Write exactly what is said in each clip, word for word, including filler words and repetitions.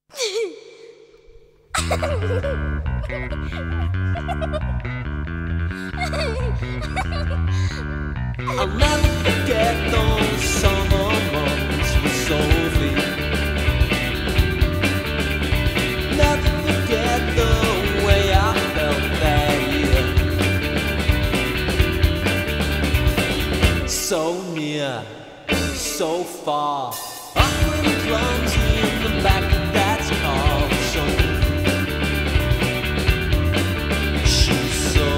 I'll never forget those summer months with Sophie. Never forget the way I felt that year. So near, so far, awkward and clumsy in the back of that car. So she's so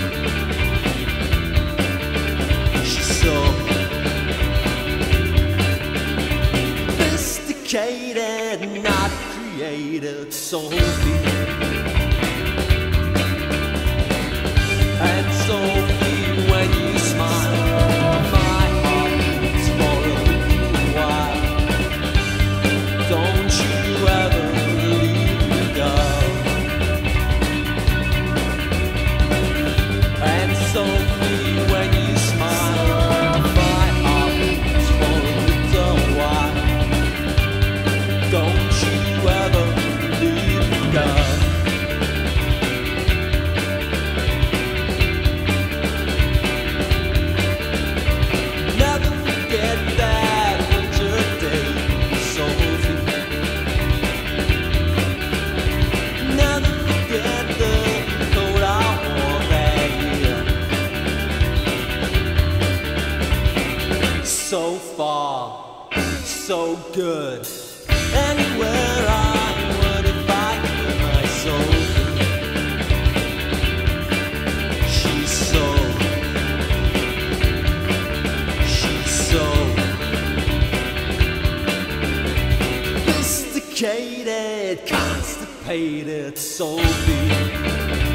sophisticated, not created, Sophie. And Sophie, when you smile, my heart beats for a little while. Don't you ever leave me, girl. And Sophie, when you smile, my heart beats for a little while. Don't you ever leave me, girl. Never forget that winter day, Sophie. Never forget the coat I wore that year. So far, so good. Anywhere I would if I could, my Sophie. She's so, she's so sophisticated, constipated, Sophie.